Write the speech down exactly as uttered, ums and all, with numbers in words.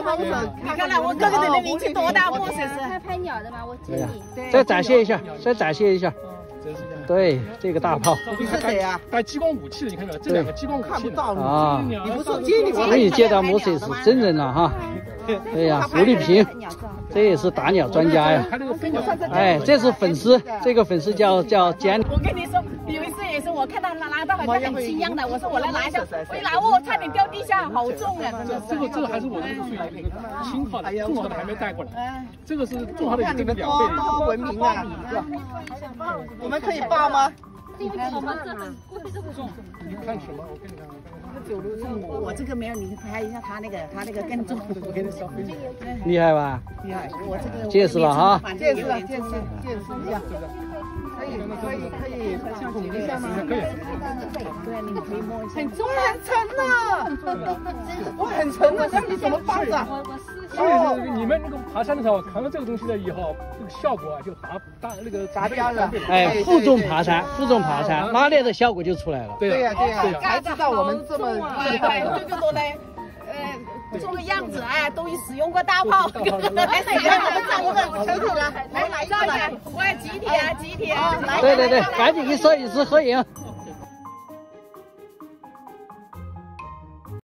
个风神， 你看看我哥哥的名气多大，不是是？ 拍拍鸟的嘛，我接你。 再展现一下，再展现一下。对，这个大炮。 你是谁啊？ 带激光武器的，你看到这两个激光武器看不到啊！ 你不是接你， 我给你介绍模式是真人了哈。对呀，胡丽萍，这也是打鸟专家呀。哎，这是粉丝，这个粉丝叫叫坚。 我跟你说，有一次也是我看到拿拿到好像很轻样的，我说我来拿一下，我一拿哦，差点掉地下，好重啊！真的是。 这个这个还是我这个属于那个轻号的，重号的还没带过来。这个是重号的， 看你们多多文明啊！我们可以抱吗？ 我们这很贵，这么重。 你看什么？我跟你讲。 九路重，我这个没有，你拍一下他那个，他那个更重。我跟你说， 厉害吧？ 厉害，我这个见识了哈， 见识了，见识，见识一下，可以，可以，可以，捧一下吗？ 可以。 对，你可以摸一下。 很重，很沉呐！哇，很沉的，这样你怎么放的？ 所以你们那个爬山的时候扛了这个东西了以后，这个效果啊就达达那个达标了。 哎，负重爬山，负重爬山，拉链的效果就出来了。 对呀，对呀，才知道我们这么厉害。 这个都来，呃，做个样子，哎，都使用过大炮。来，来，照一个，小主人，来，来照一下，我要集体啊，集体啊！ 对对对，赶紧跟摄影师合影。